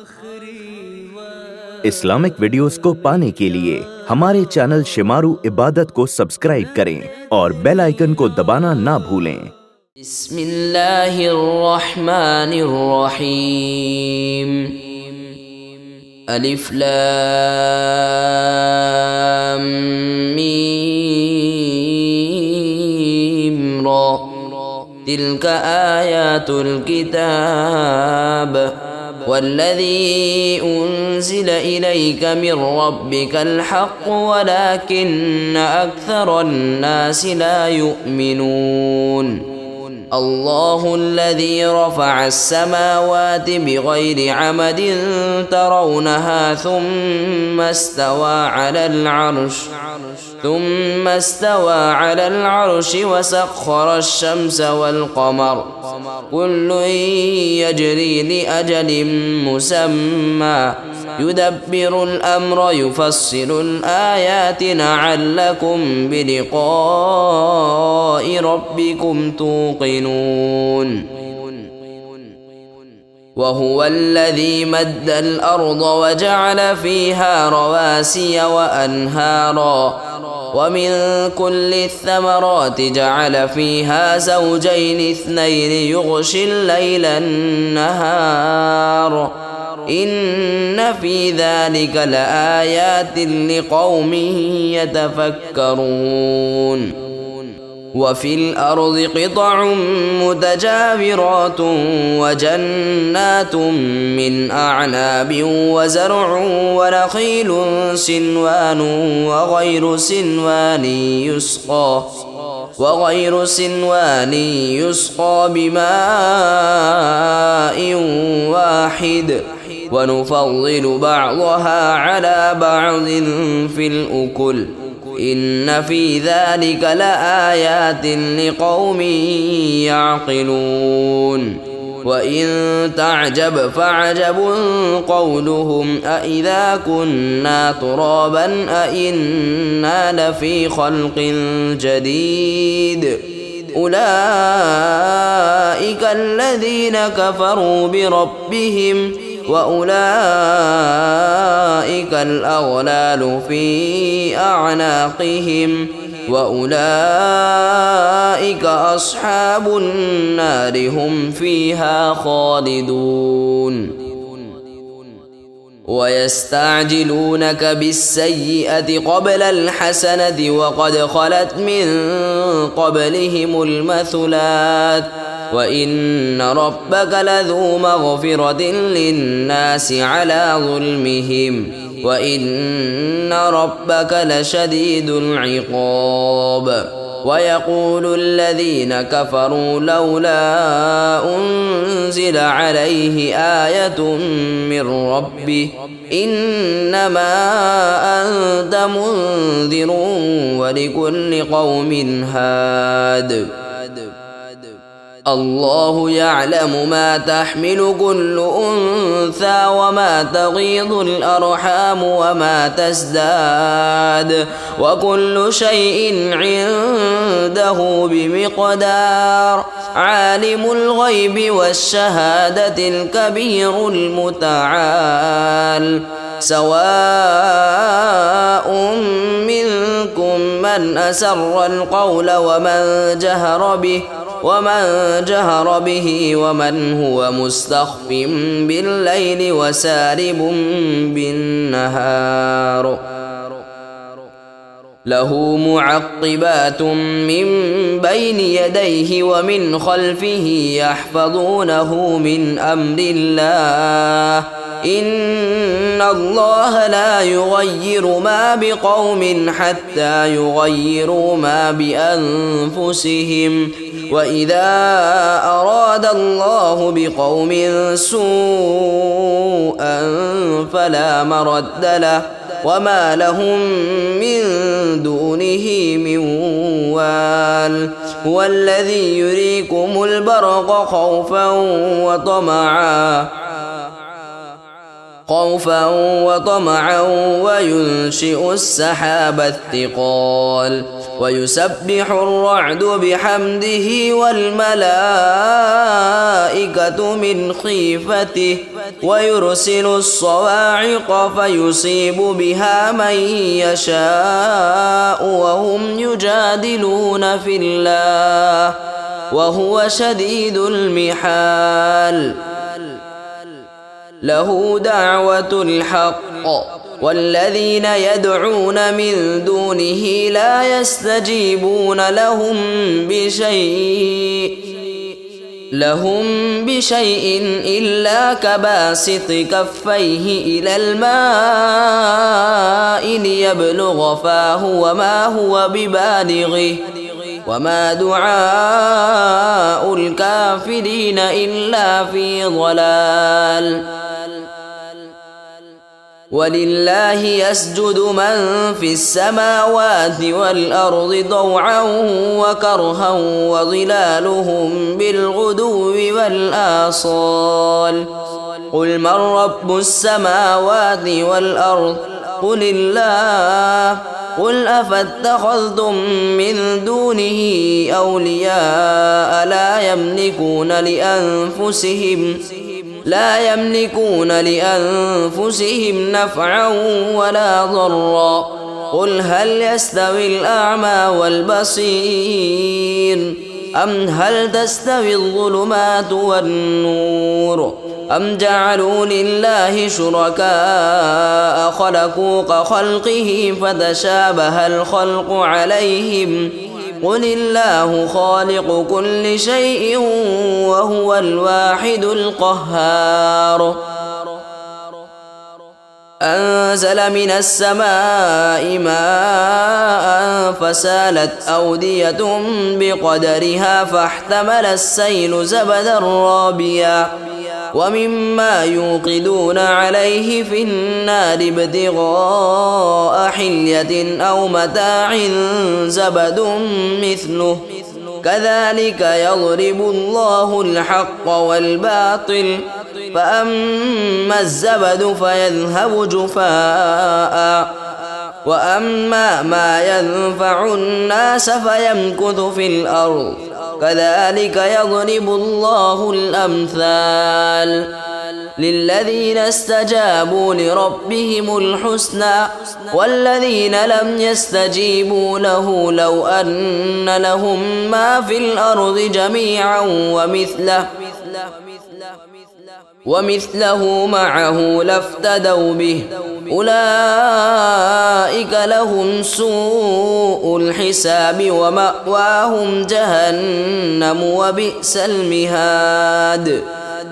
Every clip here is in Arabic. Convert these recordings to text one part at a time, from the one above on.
Islamic videos को पाने के लिए हमारे चैनल शिमारू इबादत को सब्सक्राइब करें और बेल आइकन को दबाना ना भूलें। बिस्मिल्लाहिर्रहमानिर्रहीम। अलिफ लाम मीम रा तिल्क आयातुल किताब वल्लज़ी उन्ज़िल इलैक मिन रब्बिकल हक़्क़ु वलाकिन्न अक्सरन्नासि ला युमिनून। अल्लाहुल्लज़ी रफ़अस समावाति बिग़ैरि अमदिन तरौनहा सुम्मा इस्तवा अलल अर्श वसख़्ख़रश शम्स वल क़मर कुल्लुन यजरी लिअजलिन मुसम्मा युदब्बिरुल अम्र युफ़स्सिलुल आयाति लअल्लकुम बिलिक़ाइ रब्बिकुम तूक़िनून। वहुव अल्लज़ी मद्दल अर्ज़ वजअल फ़ीहा रवासिय वअन्हारा वमिन कुल्लि थमराति जअल फ़ीहा ज़ौजैनि इस्नैनि युग़शिल लैला अन्नहार इन्न फ़ी ज़ालिक लआयातिन लिक़ौमिन यतफ़क्करून। वफ़िल अर्ज़ि क़ितअुन मुतजाविरातुन वजन्नातुन मिन अअनाबिन वज़रउन वनख़ीलुन सिन्वानुन वग़ैरु सिन्वानि युस्क़ा बिमाइन वाहिद वनुफ़द्दिलु बअज़हा अला बअज़िन फ़िल उकुल इन्न फ़ी ज़ालिक लआयातिन लिक़ौमिन यअक़िलून। वइन तअजब फ़अजबुन क़ौलुहुम अइज़ा कुन्ना तुराबन अइन्ना लफ़ी ख़ल्क़िन जदीद उलाइका अल्लज़ीन कफ़रू बिरब्बिहिम वउलाइकल अग़लालु फ़ी अअनाक़िहिम वउलाइक अस्हाबुन नार हुम फ़ीहा ख़ालिदून। वयस्तअजिलूनक बिस्सय्यिअति क़ब्लल हसनति वक़द ख़लत मिन क़ब्लिहिमुल मथुलात वइन्न रब्बक लज़ू मग़फ़िरतिन लिन्नासि अला ज़ुल्मिहिम वइन्न रब्बक लशदीदुल इक़ाब। वयक़ूलु अल्लज़ीन कफ़रू लौला उन्ज़िल अलैहि आयतुन मिन रब्बिह इन्नमा अन्त मुन्ज़िरुन वलिकुल्लि क़ौमिन हाद। अल्लाहु यअलमु मा तहमिलु कुल्लु उन्सा वमा तग़ीदुल अर्हाम वमा तज़दाद वकुल्लु शैइन इन्दहु बिमिक़दार। आलिमुल ग़ैबि वश्शहादतिल कबीरुल मुतआल। सवाअउन मिनकुम मन असर्रल क़ौल वमन जहर बिहि वमन हुव मुस्तख़्फ़िन बिल्लैलि वसारिबुन बिन्नहार। लहू मुअक़्क़िबातुन मिन बैनि यदैहि वमिन ख़ल्फ़िहि यहफ़ज़ूनहु मिन अम्रिल्लाह। इन्नल्लाह ला युग़य्यिरु मा बिक़ौमिन हत्ता युग़य्यिरू मा बिअन्फ़ुसिहिम वइज़ा अरादल्लाहु बिक़ौमिन सूअन फला मरद्द लहु वमा लहुम मिन दूनिहि मिन वाल। हुवल्लज़ी युरीकुमुल बरक़ ख़ौफ़न व तमअन خوفا وطمعا وينشئ السحاب الثقال ويسبح الرعد بحمده والملائكة من خيفته ويرسل الصواعق فيصيب بها من يشاء وهم يجادلون في الله وهو شديد المحال له دعوة الحق والذين يدعون من دونه لا يستجيبون لهم بشيء إلا كباسط كفيه إلى الماء ليبلغ فاه وما هو ببالغه وما دعاء الكافرين إلا في ضلال ولله يسجد من في السماوات والأرض طوعا وكرها وظلالهم بالغدو والآصال قل من رب السماوات والأرض قل الله قل أفاتخذتم من دونه أولياء لا يملكون لأنفسهم نفعا ولا ضرا قل هل يستوي الأعمى والبصير أم هل تستوي الظلمات والنور أم جعلوا لله شركاء خلقوا كخلقه فتشابه الخلق عليهم قل الله خالق كل شيء وهو الواحد القهار أنزل من السماء ماء فسالت أودية بقدرها فاحتمل السيل زبدا رابيا ومما يوقدون عليه في النار ابتغاء حلية أو متاع زبد مثله كذلك يضرب الله الحق والباطل فأما الزبد فيذهب جفاء وأما ما ينفع الناس فيمكث في الأرض كذلك يضرب الله الأمثال للذين استجابوا لربهم الحسنى والذين لم يستجيبوا له لو أن لهم ما في الأرض جميعا ومثله معه لافتدوا به أولئك لهم سوء الحساب ومأواهم جهنم وبئس المهاد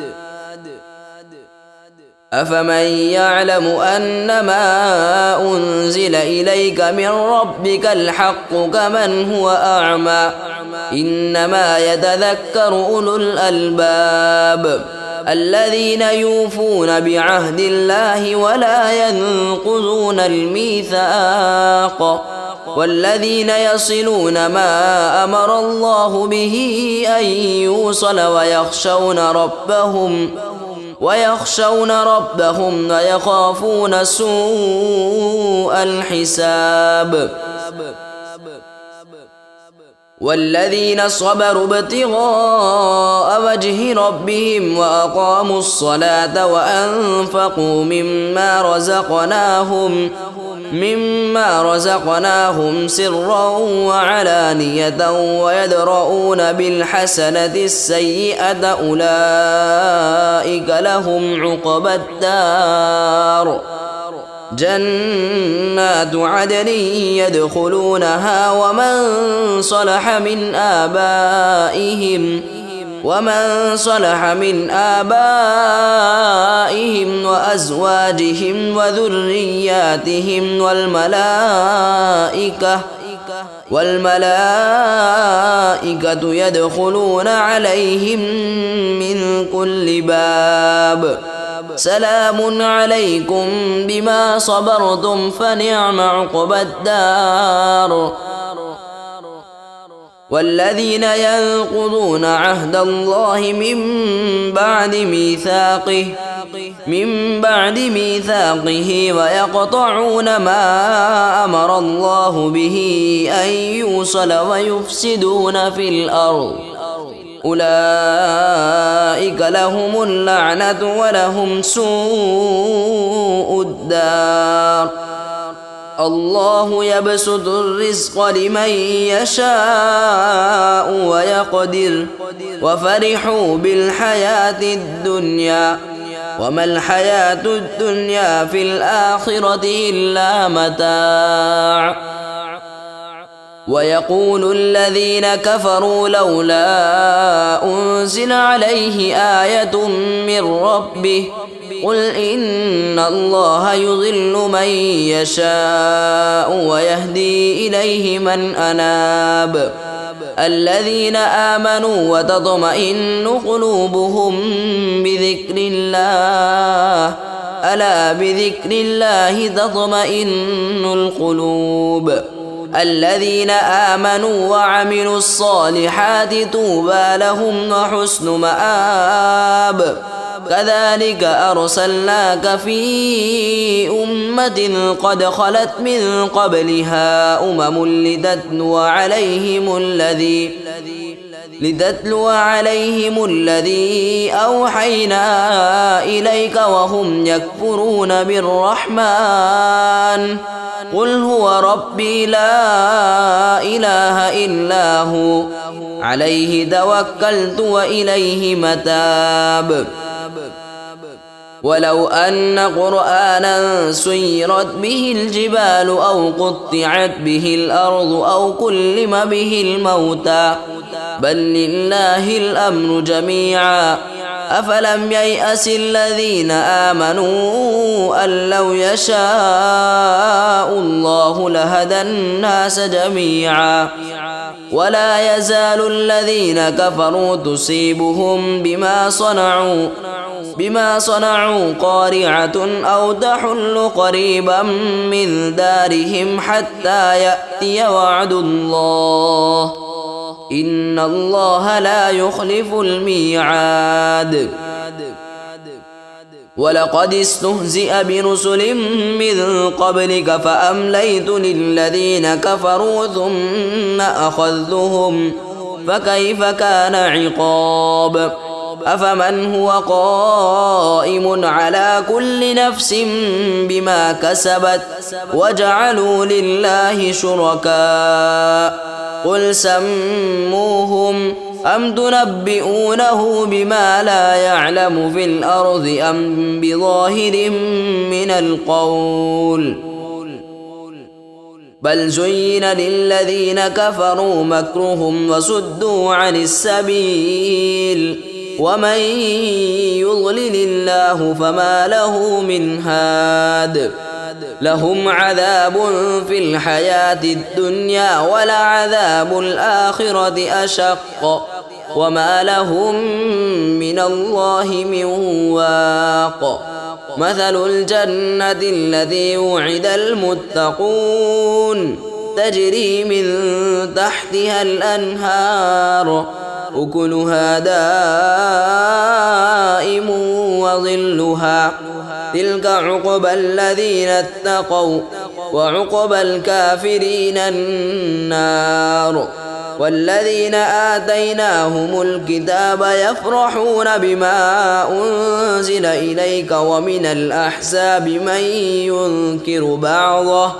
أفمن يعلم أنما أنزل إليك من ربك الحق كمن هو أعمى إنما يتذكر أولو الألباب الذين يوفون بعهد الله ولا ينقضون الميثاق والذين يصلون ما أمر الله به أن يوصل ويخشون ربهم ويخافون سوء الحساب والذين صبروا ابتغاء وجه ربهم وأقاموا الصلاة وأنفقوا مما رزقناهم سرا وعلانية ويدرؤون بالحسنة السيئة أولئك لهم عقبى الدار جنات عدن يدخلونها ومن صلح من آبائهم وأزواجهم وذرياتهم والملائكة يدخلون عليهم من كل باب سلام عليكم بما صبرتم فنعم عقبى الدار والذين ينقضون عهد الله من بعد ميثاقه من بعد ميثاقه ويقطعون ما أمر الله به أن يوصل ويفسدون في الأرض أولئك لهم اللعنة ولهم سوء الدار الله يبسط الرزق لمن يشاء ويقدر وفرحوا بالحياة الدنيا وما الحياة الدنيا في الآخرة إلا متاع ويقول الذين كفروا لولا أنزل عليه آية من ربه قل إن الله يضل من يشاء ويهدي إليه من أناب الذين آمنوا وتطمئن قلوبهم بذكر الله ألا بذكر الله تطمئن القلوب الذين آمنوا وعملوا الصالحات طوبى لهم وحسن مآب كذلك أرسلناك في أمة قد خلت من قبلها لتتلو عليهم الذي أوحينا إليك وهم يكفرون بالرحمن قل هو ربي لا إله إلا هو عليه توكلت وإليه متاب ولو أن قرآنا سيرت به الجبال أو قطعت به الأرض أو كلم به الموتى بل لله الأمر جميعا أفلم ييأس الذين آمنوا أن لو يشاء الله لهدى الناس جميعا ولا يزال الذين كفروا تصيبهم بما صنعوا قارعة أو تحل قريبا من دارهم حتى يأتي وعد الله إن الله لا يخلف الميعاد ولقد استهزئ برسل من قبلك فأمليت للذين كفروا ثم أخذتهم فكيف كان عقاب أفمن هو قائم على كل نفس بما كسبت وجعلوا لله شركاء قل سموهم أم تنبئونه بما لا يعلم في الأرض أم بظاهر من القول بل زين للذين كفروا مكرهم وصدوا عن السبيل ومن يضلل الله فما له من هاد لهم عذاب في الحياة الدنيا ولعذاب الآخرة أشق وما لهم من الله من واق مثل الجنة الذي وعد المتقون تجري من تحتها الأنهار أكلها دائم وظلها تلك عقبى الذين اتقوا وعقبى الكافرين النار والذين آتيناهم الكتاب يفرحون بما أنزل إليك ومن الأحزاب من ينكر بعضه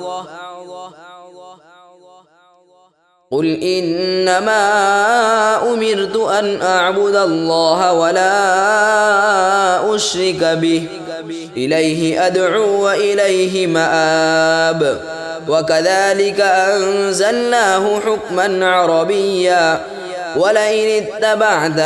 قل إنما أمرت أن أعبد الله ولا أشرك به إليه أدعو وإليه مآب وكذلك أنزلناه حكما عربيا ولئن اتبعت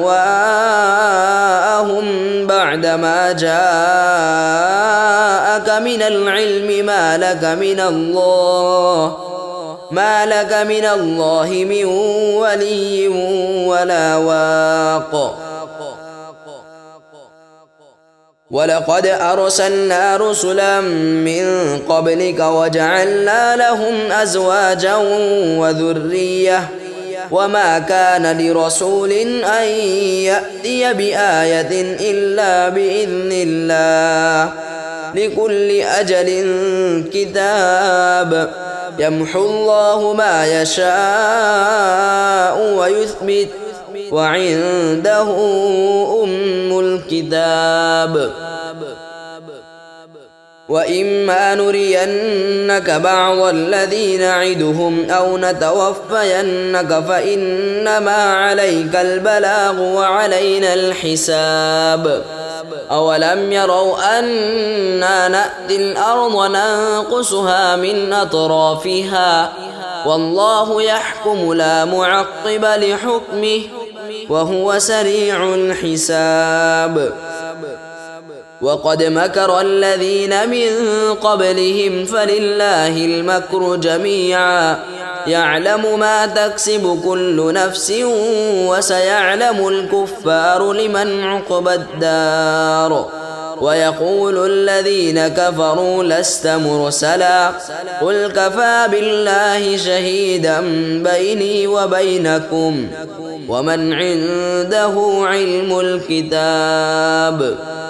أهواءهم بعدما جاءك من العلم ما لك من الله من ولي ولا واق ولقد أرسلنا رسلا من قبلك وجعلنا لهم أزواجا وذرية وما كان لرسول أن يأتي بآية إلا بإذن الله لكل أجل كتاب يمحو الله ما يشاء ويثبت وعنده أم الكتاب وإما نرينك بعض الذي نعدهم أو نتوفينك فإنما عليك البلاغ وعلينا الحساب أولم يروا أنا نأتي الأرض ننقصها من أطرافها والله يحكم لا معقب لحكمه وهو سريع الحساب وقد مكر الذين من قبلهم فلله المكر جميعا يعلم ما تكسب كل نفس وسيعلم الكفار لمن عقبى الدار ويقول الذين كفروا لست مرسلا قل كفى بالله شهيدا بيني وبينكم ومن عنده علم الكتاب